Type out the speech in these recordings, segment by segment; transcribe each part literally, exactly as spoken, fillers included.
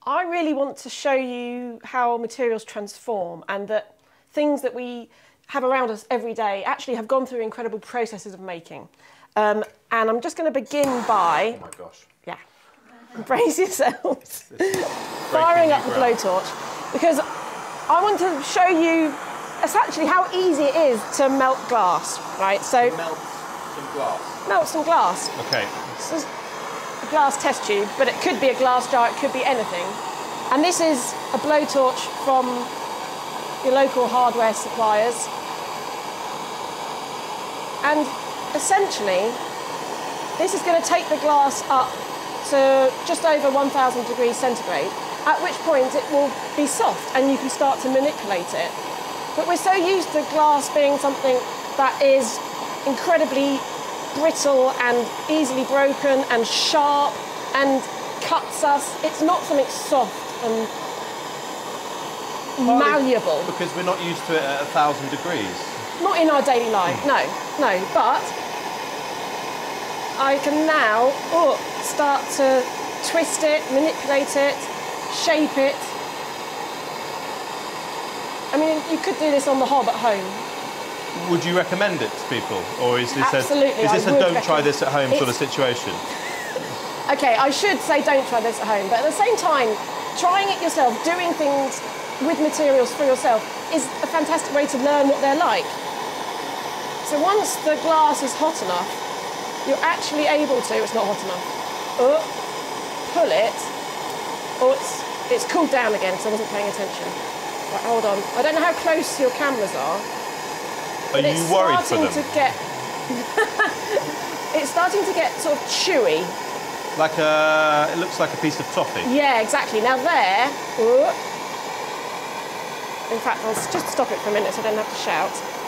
I really want to show you how materials transform and that things that we have around us every day actually have gone through incredible processes of making. Um, and I'm just going to begin by... Oh my gosh. Yeah. Brace yourselves. Firing up the blowtorch. Because I want to show you essentially how easy it is to melt glass, right? So to melt some glass. Melt some glass. Okay. This is a glass test tube, but it could be a glass jar, it could be anything. And this is a blowtorch from your local hardware suppliers. And essentially, this is going to take the glass up to just over one thousand degrees centigrade, at which point it will be soft and you can start to manipulate it. But we're so used to glass being something that is incredibly brittle and easily broken and sharp and cuts us. It's not something soft and Partly malleable. Because we're not used to it at a thousand degrees. Not in our daily life, no, no. But I can now oh, start to twist it, manipulate it, shape it. I mean, you could do this on the hob at home. Would you recommend it to people, or is this Absolutely, a, is this I a would don't try recommend- this at home It's- sort of situation? Okay, I should say don't try this at home, but at the same time, trying it yourself, doing things with materials for yourself is a fantastic way to learn what they're like. So once the glass is hot enough, you're actually able to, it's not hot enough, oh, pull it, oh, it's, it's cooled down again, so I wasn't paying attention. Right, hold on. I don't know how close your cameras are. Are but you it's worried for starting them? to get, it's starting to get sort of chewy. Like a, it looks like a piece of toffee. Yeah, exactly. Now there, oh, in fact, I'll just stop it for a minute so I don't have to shout.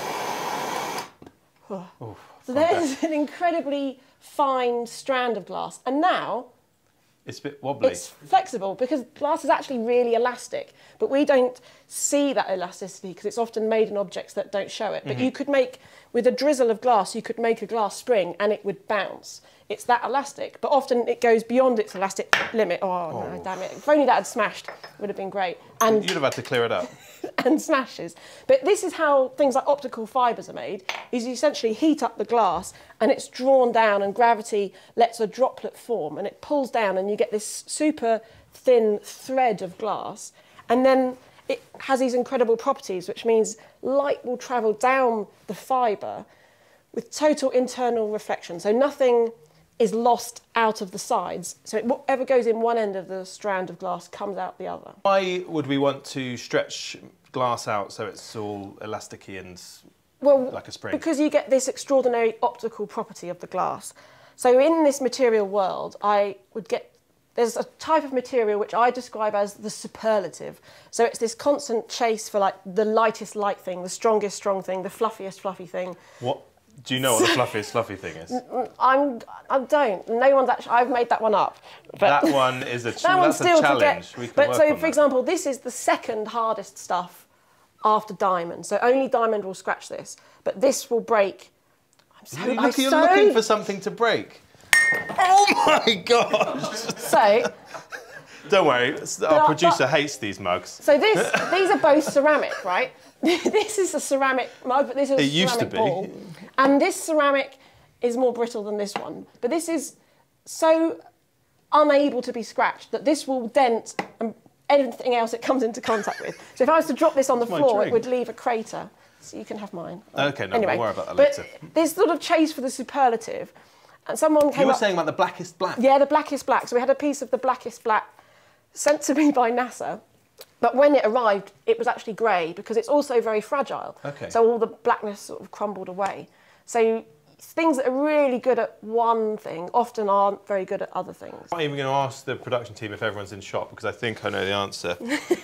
Oh. Oof, So there's an incredibly fine strand of glass, and now it's a bit wobbly. it's flexible because glass is actually really elastic, but we don't see that elasticity because it's often made in objects that don't show it. But Mm-hmm. you could make, with a drizzle of glass, you could make a glass spring and it would bounce. It's that elastic, but often it goes beyond its elastic limit. Oh, Oh. no, damn it. If only that had smashed, it would have been great. And You'd have had to clear it up. and smashes. But this is how things like optical fibres are made, is you essentially heat up the glass and it's drawn down and gravity lets a droplet form and it pulls down and you get this super thin thread of glass. And then it has these incredible properties, which means light will travel down the fibre with total internal reflection. So nothing is lost out of the sides. So whatever goes in one end of the strand of glass comes out the other. Why would we want to stretch glass out so it's all elasticy and Well, like a spring? because you get this extraordinary optical property of the glass. So in this material world, I would get, there's a type of material which I describe as the superlative. So it's this constant chase for like the lightest light thing, the strongest strong thing, the fluffiest fluffy thing. What? Do you know what the fluffiest fluffy thing is? I'm, I don't. No one's actually, I've made that one up. But That one is a, that one's that's a still challenge. to get. We can But work so, on for that. example, this is the second hardest stuff after diamond. So only diamond will scratch this, but this will break. I'm so, You I'm look, you're so... looking for something to break. Oh my gosh! So, Don't worry, our But- producer but- hates these mugs. so this, these are both ceramic, right? This is a ceramic mug, but this is a It used to ceramic be. ball. And this ceramic is more brittle than this one. But this is so unable to be scratched that this will dent and anything else it comes into contact with. So if I was to drop this on the my floor, it drink. would leave a crater. So you can have mine. Okay, no, anyway, we'll worry about that but later. this sort of chase for the superlative, and someone came You were up... saying about the blackest black. Yeah, the blackest black. So we had a piece of the blackest black sent to me by NASA. But when it arrived, it was actually grey because it's also very fragile. Okay. So all the blackness sort of crumbled away. So things that are really good at one thing often aren't very good at other things. I'm not even going to ask the production team if everyone's in shop because I think I know the answer.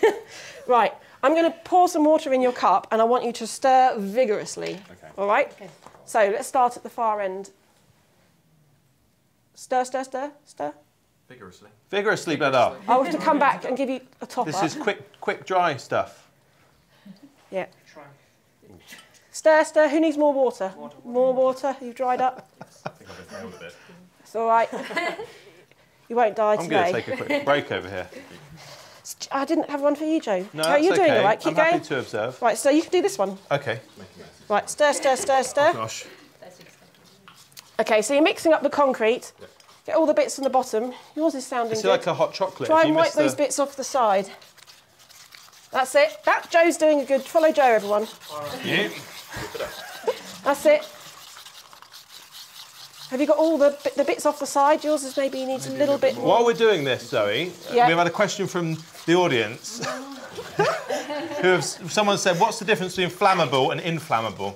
Right, I'm going to pour some water in your cup and I want you to stir vigorously. Okay. All right? Okay. So let's start at the far end. Stir, stir, stir, stir. Vigorously. Vigorously, better. I'll have to come back and give you a top This up. is quick, quick, dry stuff. Yeah. Stir, stir. Who needs more water? Water. More water. You've dried up. I think I've been failed a bit. It's all right. You won't die I'm today. I'm going to take a quick break over here. I didn't have one for you, Joe. No, Joe, that's you're okay. doing all right. Keep I'm going. happy to observe. Right, so you can do this one. Okay. Right, stir, stir, stir, stir. Oh, gosh. Okay, so you're mixing up the concrete. Get all the bits from the bottom. Yours is sounding It's good. like a hot chocolate. Try if and you wipe miss those the... bits off the side. That's it. That Joe's doing a good. Follow Joe, everyone. You? That's it. Have you got all the the bits off the side? Yours is maybe needs maybe a little a bit more. While we're doing this, Zoe, yeah. we've had a question from the audience. Who have, someone said, what's the difference between flammable and inflammable?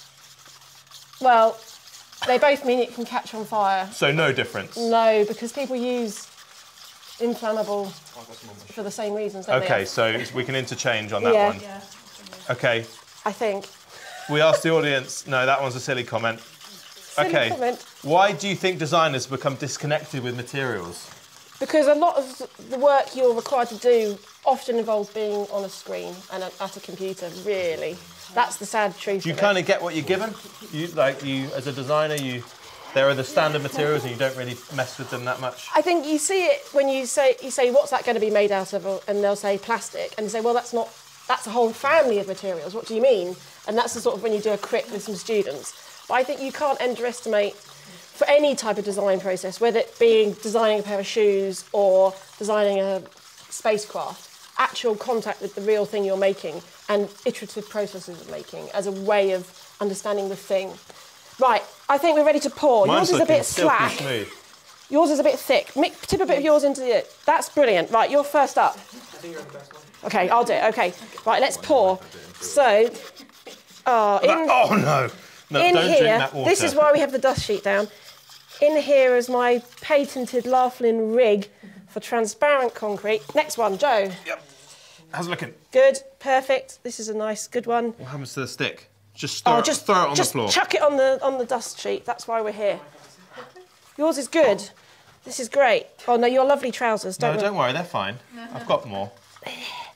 Well, they both mean it can catch on fire. So no difference? No, because people use inflammable for the same reasons, don't Okay, they? so we can interchange on that yeah. one. Yeah. Okay. I think. We asked the audience, no, that one's a silly comment. Silly okay. comment. Why do you think designers become disconnected with materials? Because a lot of the work you're required to do often involves being on a screen and at a computer, really. That's the sad truth. Do you of kind it. of get what you're given? You, like, you, as a designer, you, there are the standard materials and you don't really mess with them that much? I think you see it when you say, you say, what's that going to be made out of? And they'll say plastic. And you say, well, that's not, that's a whole family of materials. What do you mean? And that's the sort of when you do a crit with some students. But I think you can't underestimate, for any type of design process, whether it being designing a pair of shoes or designing a spacecraft, actual contact with the real thing you're making and iterative processes of making as a way of understanding the thing. Right, I think we're ready to pour. Mine's yours is a bit silky slack. Smooth. Yours is a bit thick. Mix, tip a bit of yours into it. That's brilliant. Right, you're first up. Okay, I'll do it. Okay, right, let's pour. So, uh, in, oh no! No, in don't here, drink that water. This is why we have the dust sheet down. In here is my patented Laughlin rig for transparent concrete. Next one, Joe. Yep. How's it looking? Good, perfect. This is a nice, good one. What happens to the stick? Just, stir Oh, it, just throw it on just the floor. chuck it on the on the dust sheet. That's why we're here. Yours is good. This is great. Oh no, your lovely trousers. Don't no, worry. don't worry, they're fine. I've got more. What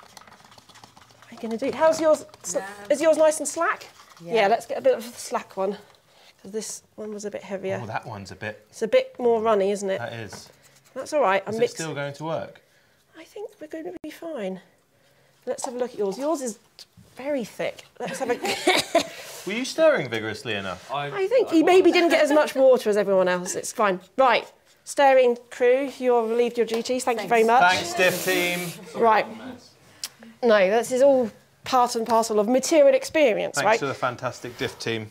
are you going to do? How's yours? Is yours nice and slack? Yeah. yeah, let's get a bit of a slack one. Because this one was a bit heavier. Oh, that one's a bit... It's a bit more runny, isn't it? That is. That's all right. Is I'm it mixed. still going to work? I think we're going to be fine. Let's have a look at yours. Yours is very thick. Let's have a... Were you stirring vigorously enough? I, I think I you maybe didn't get as much water as everyone else. It's fine. Right. Stirring crew, you're relieved your duties. Thank Thanks. you very much. Thanks, DIF team. Right. No, this is all part and parcel of material experience, Thanks right? to the fantastic DIF team.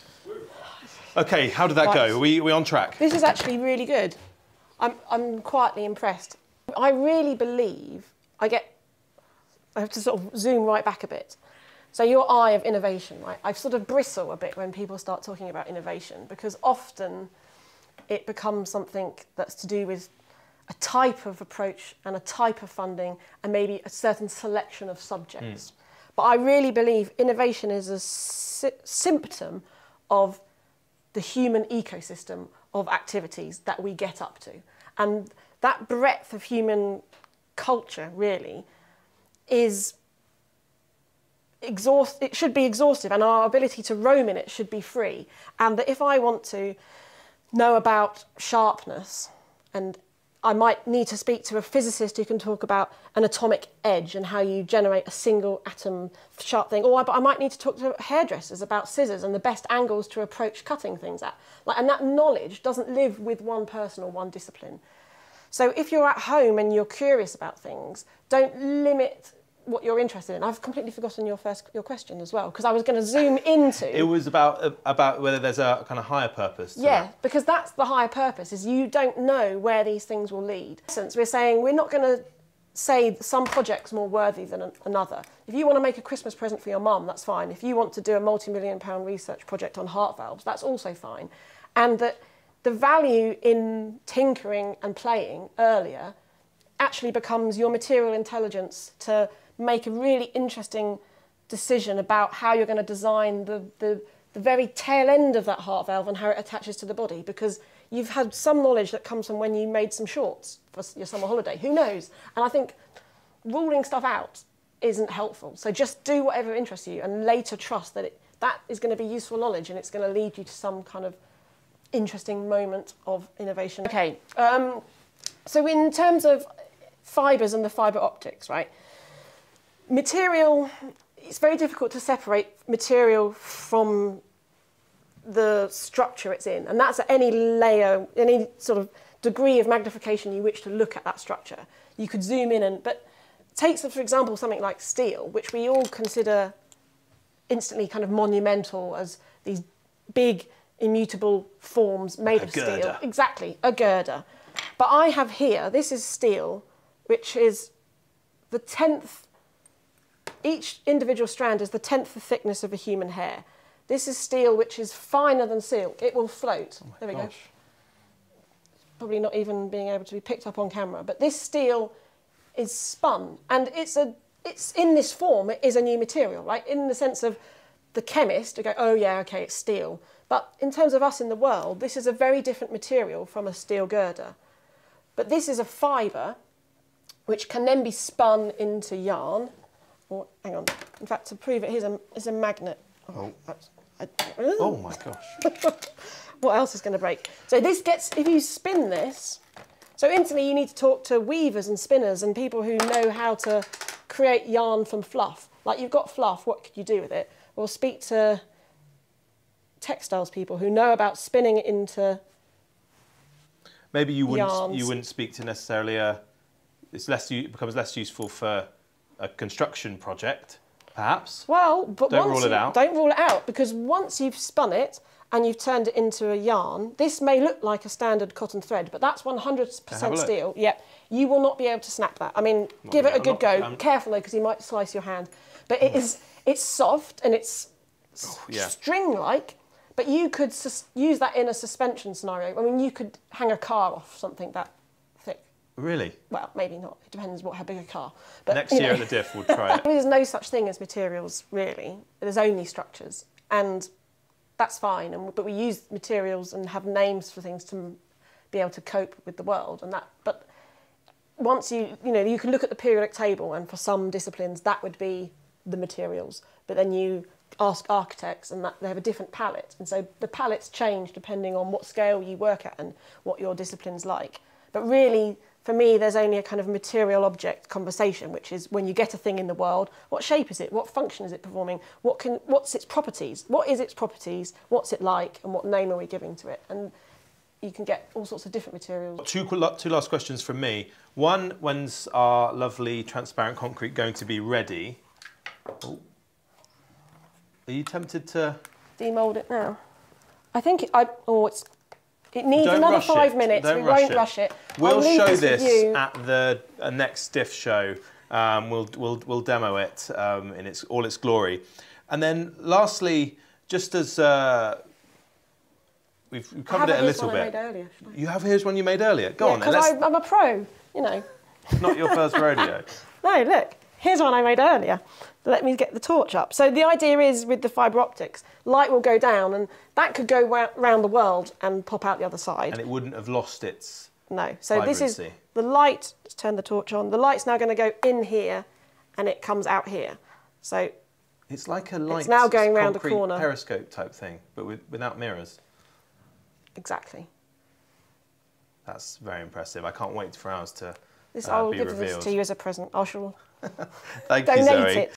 OK, how did that right. go? Are we, are we on track? This is actually really good. I'm, I'm quietly impressed. I really believe I get... I have to sort of zoom right back a bit. So your eye of innovation, right? I sort of bristle a bit when people start talking about innovation because often it becomes something that's to do with a type of approach and a type of funding and maybe a certain selection of subjects. Mm. But I really believe innovation is a sy symptom of the human ecosystem of activities that we get up to. And that breadth of human culture, really, is exhaust. It should be exhaustive, and our ability to roam in it should be free. And that if I want to know about sharpness, and I might need to speak to a physicist who can talk about an atomic edge and how you generate a single atom sharp thing, or I, I might need to talk to hairdressers about scissors and the best angles to approach cutting things at. Like, and that knowledge doesn't live with one person or one discipline. So if you're at home and you're curious about things, don't limit what you're interested in. I've completely forgotten your first your question as well, because I was going to zoom into... It was about uh, about whether there's a kind of higher purpose to Yeah, that. because that's the higher purpose, is you don't know where these things will lead. In essence, we're saying we're not going to say some project's more worthy than an another. If you want to make a Christmas present for your mum, that's fine. If you want to do a multi-million pound research project on heart valves, that's also fine. And that the value in tinkering and playing earlier actually becomes your material intelligence to make a really interesting decision about how you're going to design the, the, the very tail end of that heart valve and how it attaches to the body, because you've had some knowledge that comes from when you made some shorts for your summer holiday. Who knows? And I think ruling stuff out isn't helpful. So just do whatever interests you and later trust that it, that is going to be useful knowledge and it's going to lead you to some kind of interesting moment of innovation. Okay, um, So in terms of fibres and the fibre optics, right? Material, it's very difficult to separate material from the structure it's in, and that's at any layer, any sort of degree of magnification you wish to look at that structure. You could zoom in and, but take, for example, something like steel, which we all consider instantly kind of monumental as these big, immutable forms made of steel. Exactly, a girder. But I have here, this is steel, which is the tenth, each individual strand is the tenth the thickness of a human hair. This is steel which is finer than silk. It will float. Oh there we gosh. go. Probably not even being able to be picked up on camera. But this steel is spun, and it's a it's in this form. It is a new material, right? In the sense of the chemist to go, oh yeah, okay, it's steel. But in terms of us in the world, this is a very different material from a steel girder. But this is a fibre which can then be spun into yarn. Or hang on. In fact, to prove it, here's a here's a magnet. Oh. That's, I, Oh my gosh. What else is going to break? So this gets, if you spin this, so instantly you need to talk to weavers and spinners and people who know how to create yarn from fluff. Like you've got fluff, what could you do with it? Well, speak to textiles people who know about spinning it into Maybe you wouldn't yarns. you wouldn't speak to necessarily a. It's less. It becomes less useful for a construction project, perhaps. Well, but don't once rule it you, out. Don't rule it out, because once you've spun it and you've turned it into a yarn, this may look like a standard cotton thread, but that's one hundred percent steel. Yep. You will not be able to snap that. I mean, Not give it a I'm good not, go. I'm... Careful though, because you might slice your hand. But it is, it's soft and it's Oh, yeah. string-like, but you could sus use that in a suspension scenario. I mean, you could hang a car off something that thick. Really? Well, maybe not. It depends what how big a car. But Next you year know. at the D I F, we'll try it. There's no such thing as materials, really. There's only structures, and that's fine. And but we use materials and have names for things to be able to cope with the world, and that. But once you, you know, you can look at the periodic table, and for some disciplines that would be the materials. But then you ask architects, and that they have a different palette, and so the palettes change depending on what scale you work at and what your discipline's like. But really, for me, there's only a kind of material object conversation, which is when you get a thing in the world, what shape is it? What function is it performing? What can, what's its properties? What is its properties? What's it like? And what name are we giving to it? And you can get all sorts of different materials. Two, two last questions from me. One, when's our lovely transparent concrete going to be ready? Oh. Are you tempted to... Demould it now? I think, it, I, oh, it's... It needs Don't another rush five it. minutes. Don't we rush won't it. rush it. We'll show this, this this at the uh, next D I F show. Um, we'll we'll we'll demo it um, in its all its glory, and then lastly, just as uh, we've, we've covered it a little bit. I made earlier, you have here's one you made earlier. Go yeah, on then. Because Let's... I'm a pro, you know. Not your first rodeo. No, look. Here's one I made earlier. Let me get the torch up. So the idea is with the fibre optics, light will go down and that could go around the world and pop out the other side. And it wouldn't have lost its No. So vibrancy. This is the light. Let's turn the torch on. The light's now going to go in here and it comes out here. So it's like a light it's now going round a concrete corner. periscope type thing, but with, without mirrors. Exactly. That's very impressive. I can't wait for ours to This, uh, I'll be give revealed. this to you as a present. I shall Thank you, donate Zoe. it.